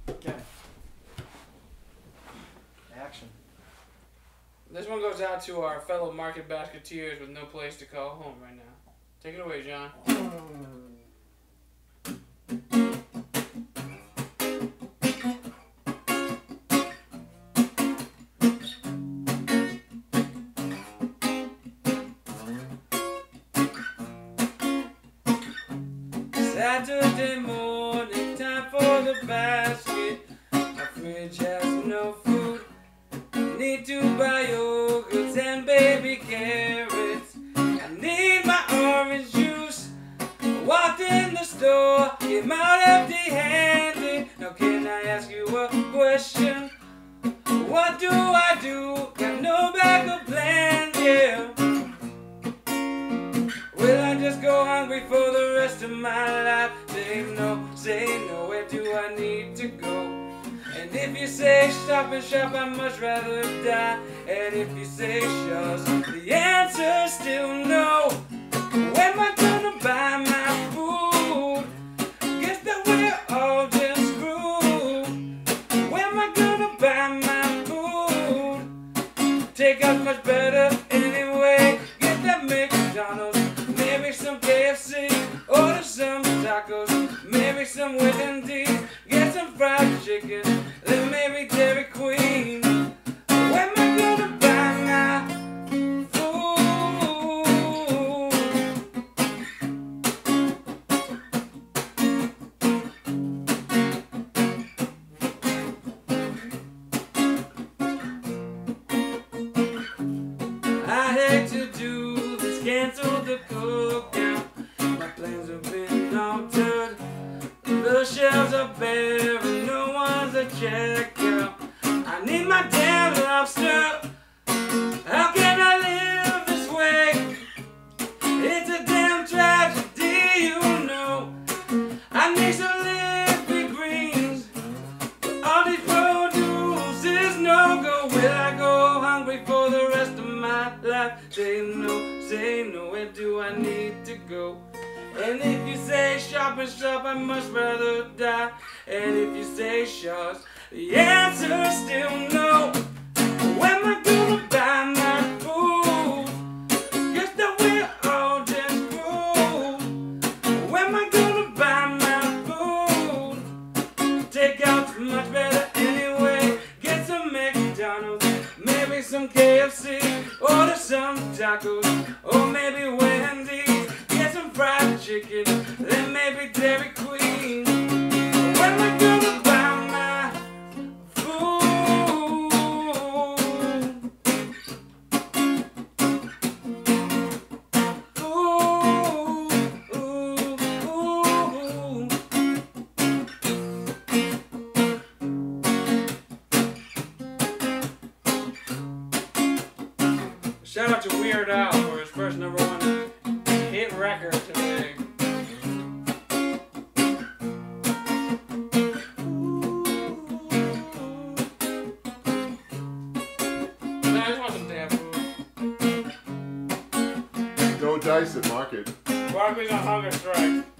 Okay. Action. This one goes out to our fellow Market Basketeers with no place to call home right now. Take it away, John. Saturday morning, time for the basket. My fridge has no food. Need to buy yogurts and baby carrots. I need my orange juice. Walked in the store, came out empty-handed. Now can I ask you a question? What do I do? Got no backup plan, yeah. Will I just go hungry for the rest of my life? Say no, where do I need to go? And if you say stop and shop, I'd much rather die. And if you say shush, the answer's still no. Where am I gonna buy my food? Guess that we're all just screwed. Where am I gonna buy my food? Takeout's much better anyway. Get that McDonald's, maybe some KFC, order some tacos, maybe some Wendy, get some fried chicken, then maybe Dairy Queen. Where am I gonna buy my food? I hate to do this, cancel the cookout. My plans have been altered. The shelves are bare and no one's at checkout. I need my damn lobster. How can I live this way? It's a damn tragedy, you know. I need some leafy greens. All these produce is no go. Will I go hungry for the rest of my life? Say no, where do I need to go? And if you say shop and shop, I'd much rather die. And if you say shush, the answer's still no. Where am I gonna buy my food? Guess that we're all just screwed. Where am I gonna buy my food? Takeout's much better anyway. Get some McDonald's, maybe some KFC, order some tacos, or maybe Wendy's. Get some fried chicken, then maybe Dairy Queen. Where am I gonna buy my food? Shout out to Weird Al for his first #1 hit record today. I just want some damn food. Don't dice it, Market. Barkley's on hunger strike.